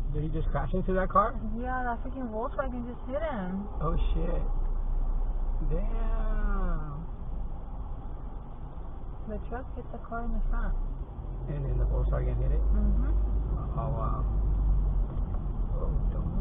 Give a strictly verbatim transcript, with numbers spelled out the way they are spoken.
Did he just crash into that car? Yeah, that freaking Volkswagen just hit him. Oh shit. Damn. The truck hit the car in the front. And then the Volkswagen hit it? Mm-hmm. Oh wow. Oh, don't